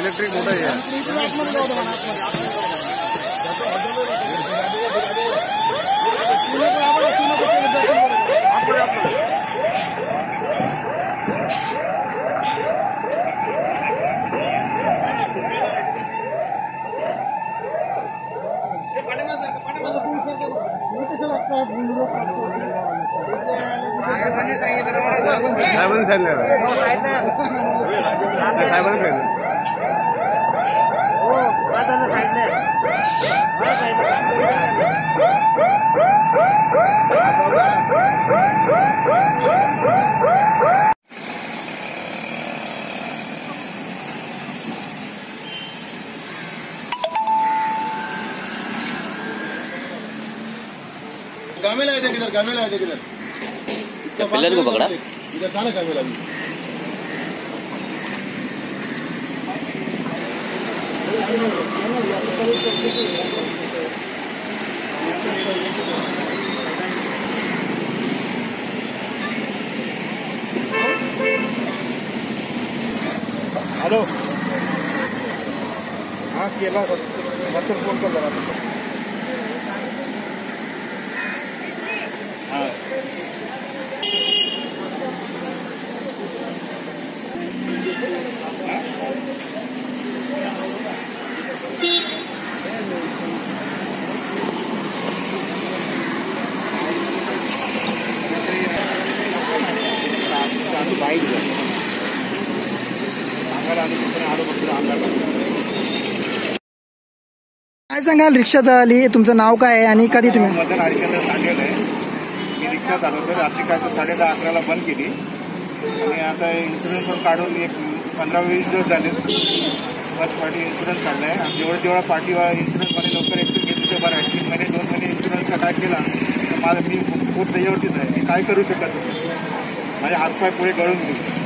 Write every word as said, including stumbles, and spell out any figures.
Electric motor आहे. साहेबांनी सांगितलं साहेबांनी सांगितलं गामेला है किधर गामेला है किधर पिलर को पकड़ा इधर था ना गामेला भी हेलो हाँ केला सत्तर फोन कर जरा हाँ बाईक काय सांगाल रिक्षा आली तुमचं नाव काय आहे आणि कधी तुम्ही मदन हरिचंद्र सांगेल आहे. मी रिक्षा चालवतो. रात्री काय साडे दहा अकराला बंद केली आणि आता इन्शुरन्स पण काढून एक पंधरा वीस दिवस झाले. फर्स्ट पार्टी इन्शुरन्स काढलाय. जेवढं जेवढा पार्टीवर इन्शुरन्समध्ये लवकर ॲक्शन घेतली ते बरं आहे. तीन महिने दोन महिने इन्शुरन्सचा काय केला तर माझं मी खूप त्याच्यावरतीच आहे. मी काय करू शकत माझे हातपाय पुढे गळून गेले.